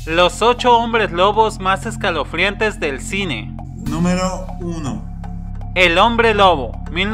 Los 8 hombres lobos más escalofriantes del cine. Número 1. El hombre lobo,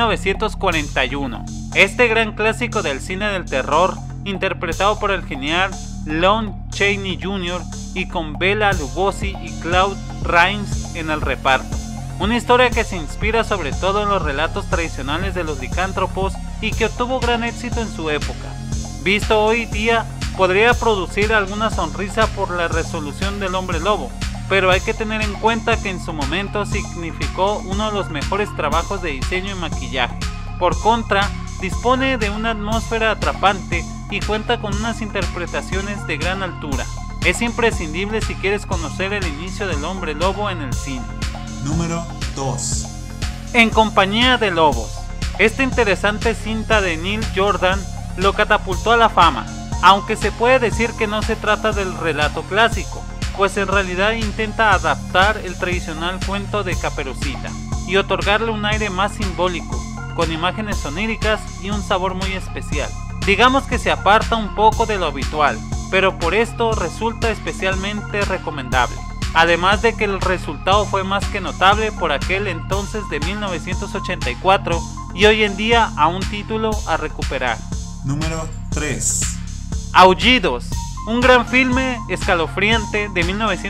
1941. Este gran clásico del cine del terror, interpretado por el genial Lon Chaney Jr. y con Bela Lugosi y Claude Rains en el reparto. Una historia que se inspira sobre todo en los relatos tradicionales de los licántropos y que obtuvo gran éxito en su época. Visto hoy día, podría producir alguna sonrisa por la resolución del hombre lobo, pero hay que tener en cuenta que en su momento significó uno de los mejores trabajos de diseño y maquillaje. Por contra, dispone de una atmósfera atrapante y cuenta con unas interpretaciones de gran altura. Es imprescindible si quieres conocer el inicio del hombre lobo en el cine. Número 2. En compañía de lobos. Esta interesante cinta de Neil Jordan lo catapultó a la fama, aunque se puede decir que no se trata del relato clásico, pues en realidad intenta adaptar el tradicional cuento de Caperucita y otorgarle un aire más simbólico, con imágenes oníricas y un sabor muy especial. Digamos que se aparta un poco de lo habitual, pero por esto resulta especialmente recomendable. Además de que el resultado fue más que notable por aquel entonces de 1984 y hoy en día a un título a recuperar. Número 3. Aullidos, un gran filme escalofriante de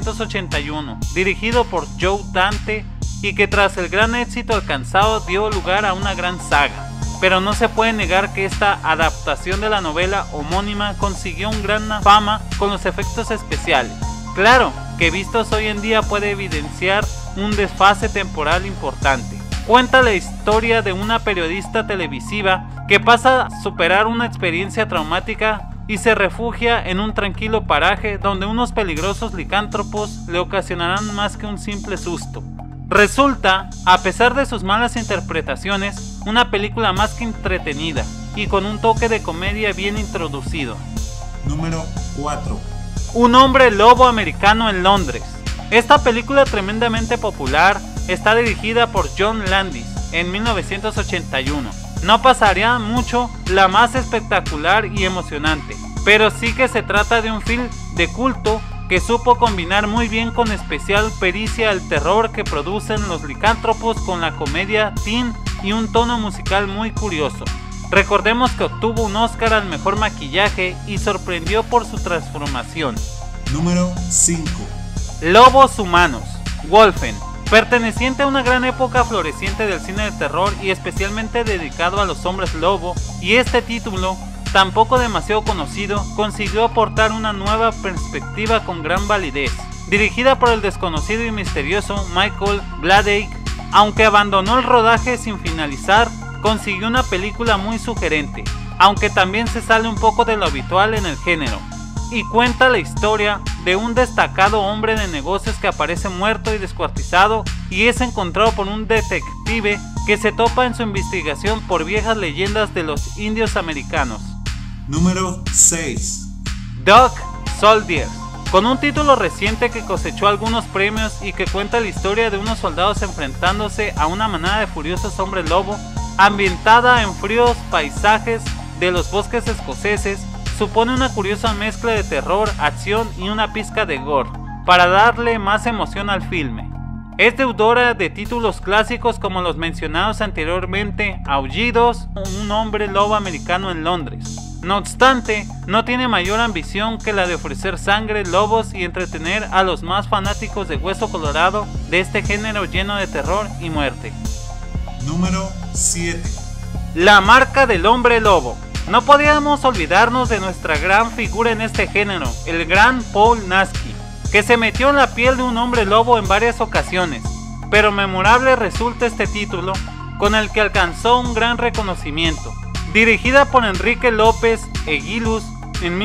1981, dirigido por Joe Dante y que tras el gran éxito alcanzado dio lugar a una gran saga. Pero no se puede negar que esta adaptación de la novela homónima consiguió una gran fama con los efectos especiales. Claro que vistos hoy en día puede evidenciar un desfase temporal importante. Cuenta la historia de una periodista televisiva que pasa a superar una experiencia traumática y se refugia en un tranquilo paraje donde unos peligrosos licántropos le ocasionarán más que un simple susto. Resulta, a pesar de sus malas interpretaciones, una película más que entretenida y con un toque de comedia bien introducido. Número 4. Un hombre lobo americano en Londres. Esta película tremendamente popular está dirigida por John Landis en 1981. No pasaría mucho la más espectacular y emocionante, pero sí que se trata de un film de culto que supo combinar muy bien con especial pericia el terror que producen los licántropos con la comedia teen y un tono musical muy curioso. Recordemos que obtuvo un Oscar al mejor maquillaje y sorprendió por su transformación. Número 5. Lobos humanos, Wolfen. Perteneciente a una gran época floreciente del cine de terror y especialmente dedicado a los hombres lobo, y este título, tampoco demasiado conocido, consiguió aportar una nueva perspectiva con gran validez. Dirigida por el desconocido y misterioso Michael Bladake, aunque abandonó el rodaje sin finalizar, consiguió una película muy sugerente, aunque también se sale un poco de lo habitual en el género, y cuenta la historia de un destacado hombre de negocios que aparece muerto y descuartizado y es encontrado por un detective que se topa en su investigación por viejas leyendas de los indios americanos. Número 6. Dog Soldiers, con un título reciente que cosechó algunos premios y que cuenta la historia de unos soldados enfrentándose a una manada de furiosos hombres lobo, ambientada en fríos paisajes de los bosques escoceses. Supone una curiosa mezcla de terror, acción y una pizca de gore, para darle más emoción al filme. Es deudora de títulos clásicos como los mencionados anteriormente, Aullidos, un hombre lobo americano en Londres. No obstante, no tiene mayor ambición que la de ofrecer sangre, lobos y entretener a los más fanáticos de Hueso Colorado de este género lleno de terror y muerte. Número 7. La marca del hombre lobo. No podíamos olvidarnos de nuestra gran figura en este género, el gran Paul Naschy, que se metió en la piel de un hombre lobo en varias ocasiones, pero memorable resulta este título, con el que alcanzó un gran reconocimiento. Dirigida por Enrique López Eguiluz en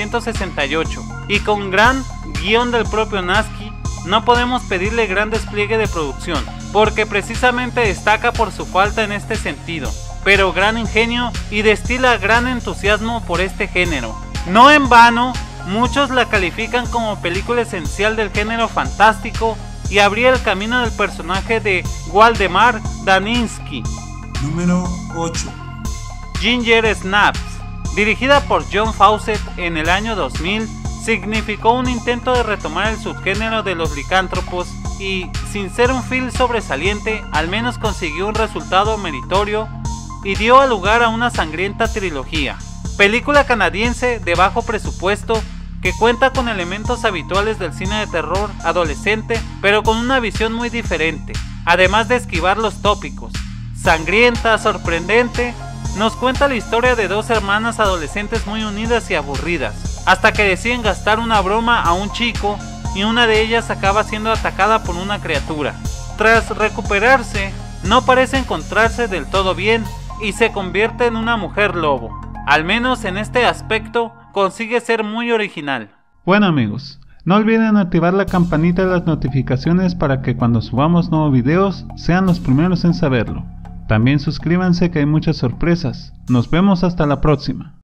1968 y con gran guión del propio Naschy, no podemos pedirle gran despliegue de producción, porque precisamente destaca por su falta en este sentido, pero gran ingenio y destila gran entusiasmo por este género. No en vano, muchos la califican como película esencial del género fantástico y abría el camino del personaje de Waldemar Daninsky. Número 8. Ginger Snaps, dirigida por John Fawcett en el año 2000, significó un intento de retomar el subgénero de los licántropos y, sin ser un film sobresaliente, al menos consiguió un resultado meritorio y dio lugar a una sangrienta trilogía. Película canadiense de bajo presupuesto que cuenta con elementos habituales del cine de terror adolescente, pero con una visión muy diferente, además de esquivar los tópicos. Sangrienta, sorprendente, nos cuenta la historia de dos hermanas adolescentes muy unidas y aburridas, hasta que deciden gastar una broma a un chico y una de ellas acaba siendo atacada por una criatura. Tras recuperarse, no parece encontrarse del todo bien y se convierte en una mujer lobo. Al menos en este aspecto consigue ser muy original. Bueno amigos, no olviden activar la campanita de las notificaciones para que cuando subamos nuevos videos sean los primeros en saberlo. También suscríbanse que hay muchas sorpresas. Nos vemos hasta la próxima.